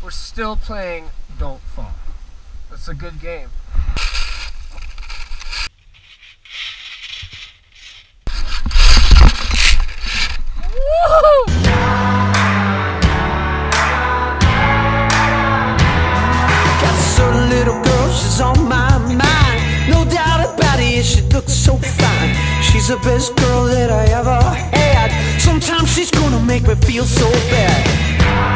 we're still playing Don't Fall. That's a good game. She's on my mind, no doubt about it, she looks so fine. She's the best girl that I ever had. Sometimes she's gonna make me feel so bad.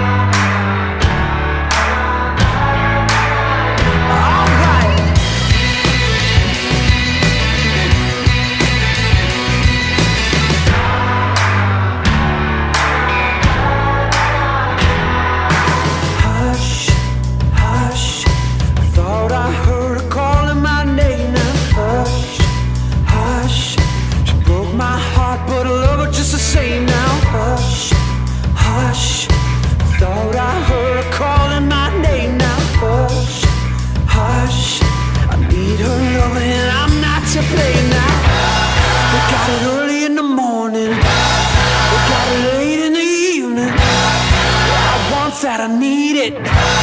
Early in the morning, we got it late in the evening. I want that, I need it.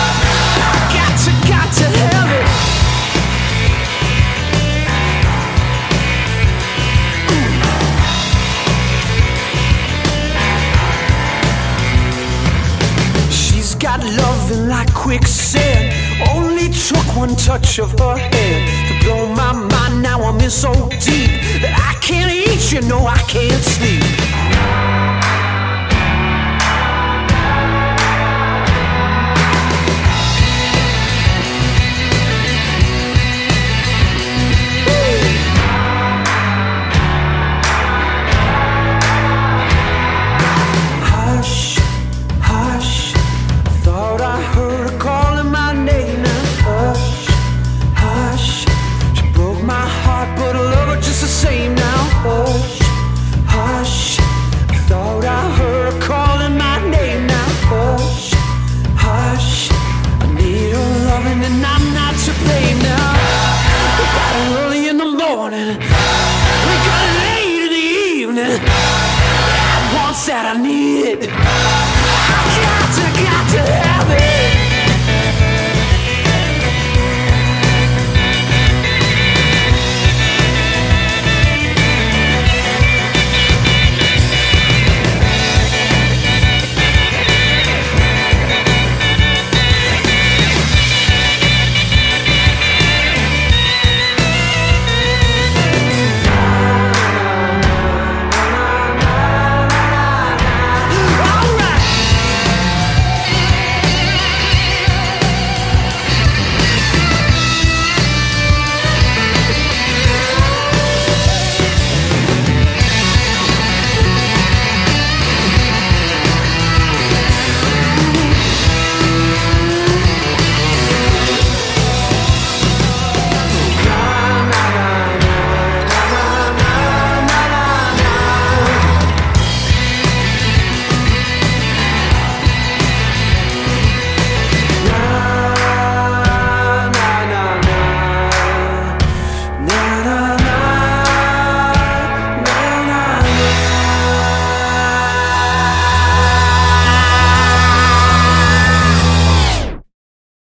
I got to have it. She's got loving like quicksand. Only took one touch of her hand to blow my mind. Now I'm in so deep that I can't eat, you know I can't sleep.